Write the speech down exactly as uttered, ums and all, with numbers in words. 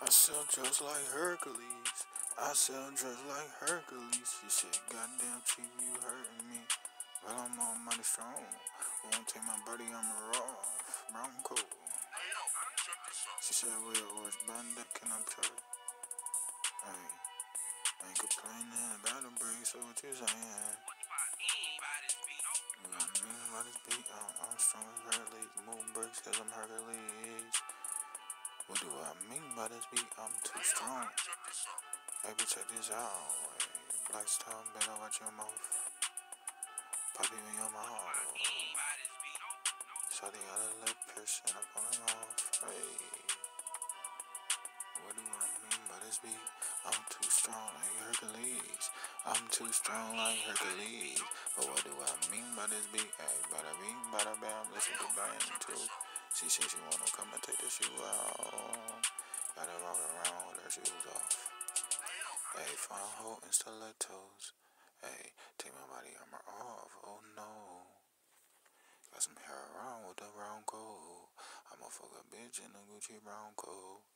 I sound just like Hercules. I sound just like Hercules. She said, goddamn chief, you hurting me. Well, I'm on money strong. Won't take my body armor off. Brown coat. She said, we're always bandit, can I tell you? Hey, I ain't complaining about the break, so what you saying? What I mean by this beat, I'm, I'm strong as Hercules. Move bricks cause I'm Hercules. What do I mean by this beat? I'm too strong. Hey, but check this out. Hey, Black Star, better watch your mouth. Pop you in your mouth. Shawty got a lip piercing up on her mouth. Hey, what do I mean by this beat? I'm too strong like Hercules. I'm too strong like Hercules. But what do I mean by this beat? Hey, bada bing, bada bam, listen to bang too. She said she wanna come and take the shoe out. Gotta walk around with her shoes off. Hey, fine hoe and stilettos. Hey, take my body armor off. Oh no. Got some hair around with the brown coat. I'ma fuck a bitch in a Gucci brown coat.